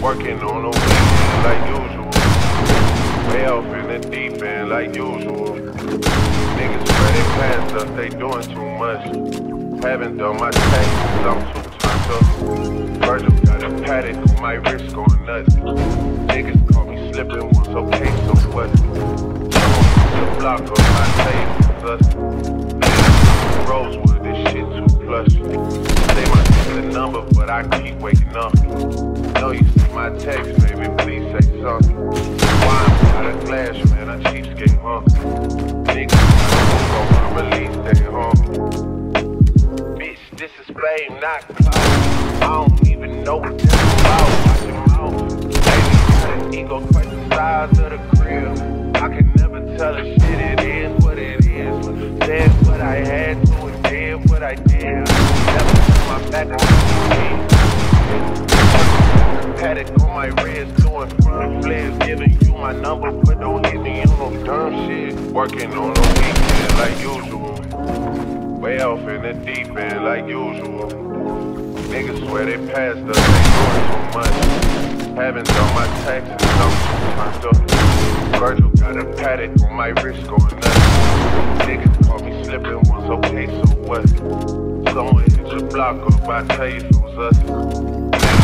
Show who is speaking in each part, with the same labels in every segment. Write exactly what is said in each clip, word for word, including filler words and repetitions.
Speaker 1: Working on the weekend like usual. Way off in the deep end like usual. Niggas swear they past us, they doing too much. Haven't done my taxes, I'm too turned up. Virgil got a paddock on my wrist going nuts. Niggas caught me slipping once, okay, so what? The block on my tape, us. Rosewood, this shit too plush. Say my shit's a number, but I keep waking up. Know you see my text, baby, please say something. Wine got a glass, man, I cheapskate, huh? Niggas got a release, they home. Bitch, this is fame, not clout. I don't even know what this is about. Watch your mouth. Baby, got an ego quite the size of the crib. I can never tell a shit, it is what it is. Said what I had to and did what I did. Never turn my back on the Paddock on my wrist, doing front flips, giving you my number, but don't hit me on no dumb shit. Working on the weekend like usual. Way off in the deep end like usual. Niggas swear they passed us, they doing too much. Haven't done my taxes, I'm too turned up. Virgil got a paddock on my wrist going nuts. Niggas caught me slipping once, okay, so what? Someone hit your block up, I tell you it was us.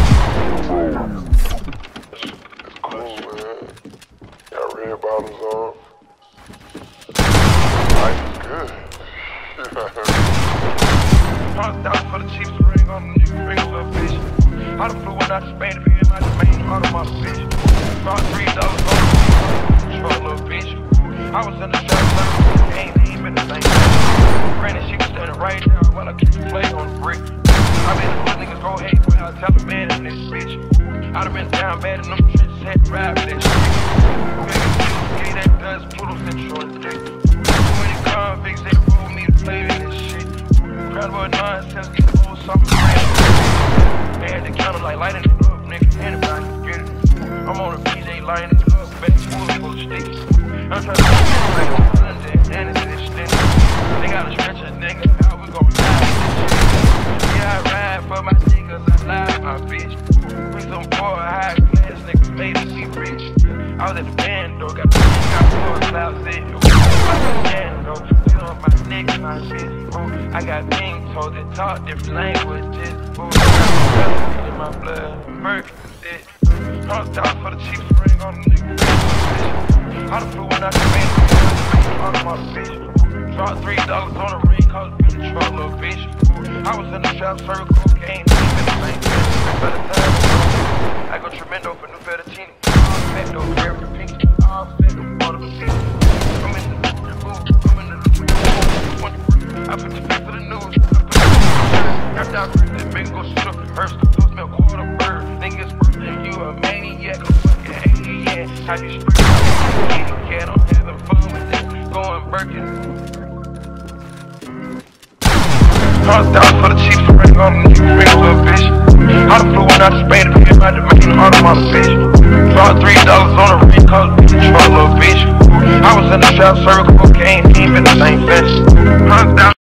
Speaker 2: It's cool, man. Got red bottoms on. Life is good.
Speaker 3: Hundred thousand for the Chiefs ring on the nigga ring for a bitch. I done flew one out to Spain to be in my domain, out of my bitch. Found three dollars on the truck, little bitch. I was in the shop, service, ain't even the same thing. Granted, she was standing right there while I keep the play on the brick. I been the hood niggas go hate when I tell a man in this bitch. I done been down bad in them trenches, had to ride for that shit. Gave that dust, poodles and short dick. When it convicts, they roll me to play with this shit. Crowd about nonsense, get the whole summer brand. They had to count them like lighting it up, nigga, anybody can get it. I'm on a P J lighting it up, back full full of sticks. I'm trying to get it like on Sunday, and it's this shit. They gotta stretch a nigga, how we gon' ride this shit? Yeah, I ride for my niggas, I lie my bitch. Bring some boy, high class niggas, made us see rich. I was at the band, though, got the got four clouds in. On my neck, my shit, ooh. I got being told to talk different languages, ooh. In my blood, murky shit. Hundred thousand for the Chiefs ring on the nigga. I done flew one out to Spain, out of my bitch. Dropped three dollars on the ring, cause it's been a truck, little bitch. I was in the shop, serving cocaine, even the same thing. By the time I go tremendo for new fettuccine. Fat no fair for pinky, all fat no water for season. I'm in the I put the face for the news. I put the out that make go shook. Hurst the toast milk quarter bird. Niggas birthday, you a maniac. I'm fucking hating, yeah. How you spray? Eating cat, I'm having fun with this. Going Birkin. Hundred thousand for the Chiefs ring on the nigga ring for a bitch. I done flew one out to Spain to be in my domain, out of my bitch. Found three dollars on the ring, cause it's a truck, little bitch. I was in the shop, serving cocaine, even the same bitch. Hundred thousand.